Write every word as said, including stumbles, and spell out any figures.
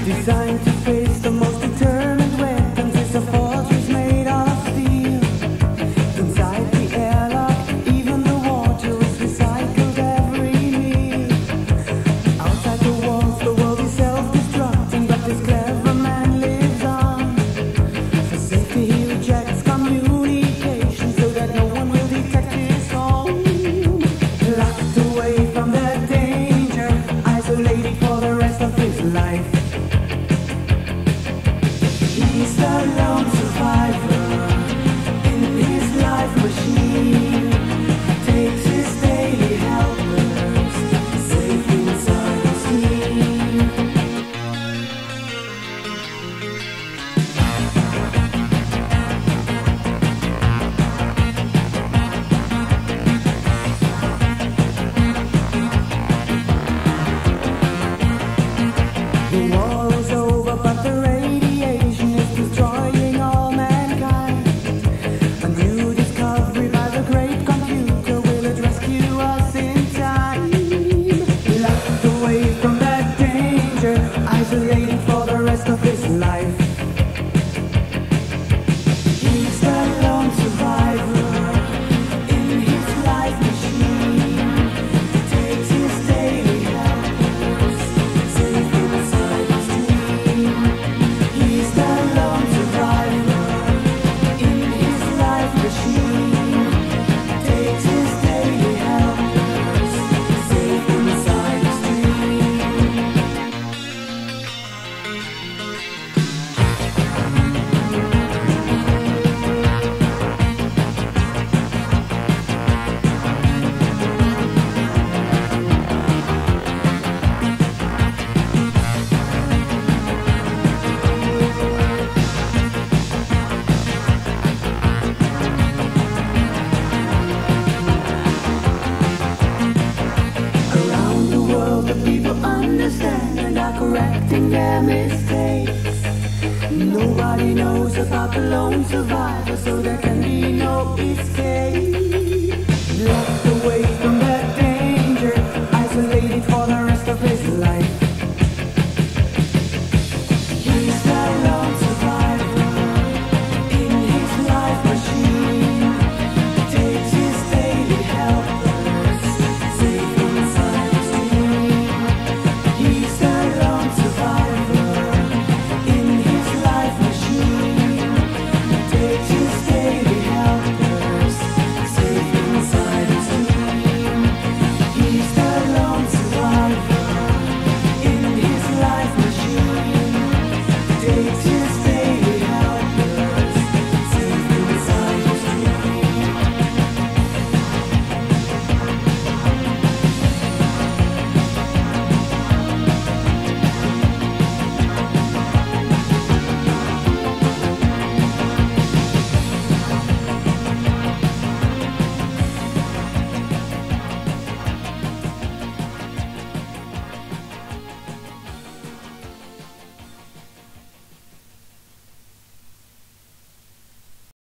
Designed to face the most determined weapons, it's a fortress made of steel. Inside the airlock, even the water is recycled every meal. Outside the walls, the world is self-destructing, but this clever man lives on. For safety, he rejects communication so that no one will detect his home. Locked away from the danger, isolated for the rest of his life. He's the lone survivor in his life machine. Takes his daily helpers safe inside his sleep. The war is over, but the radiation is destroying all mankind. A new discovery by the great computer will it rescue us in time. Locked away from that danger, isolated for the rest of his life. He's the lone survivor in his life machine. Takes his daily helpers safe inside his dream. He's the lone survivor in his life machine. Takes his daily helpers safe inside his dream. Around the world, the people understand and are correcting their mistakes. Nobody knows about the lone survivor, so there can be no escape. Locked away